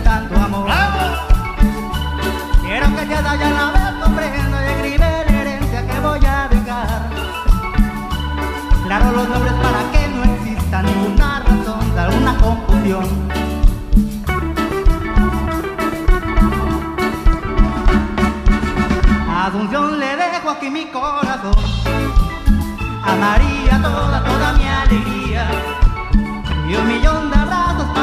tanto amor. Quiero que ya la vez comprenda y escribe la herencia que voy a dejar. Claro los nombres para que no exista ninguna razón de alguna confusión. A Asunción le dejo aquí mi corazón, a María toda mi alegría y 1.000.000 de abrazos